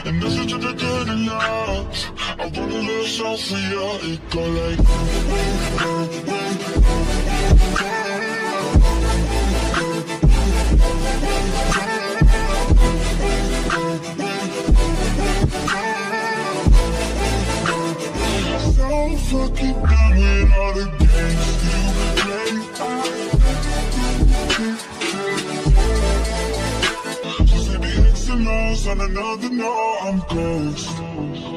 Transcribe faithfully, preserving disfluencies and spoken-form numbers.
And this is to the dirty love. I wrote a little song for you. It go like so fucking done with all the games you play. Just hit the X and O's on another note, I'm close.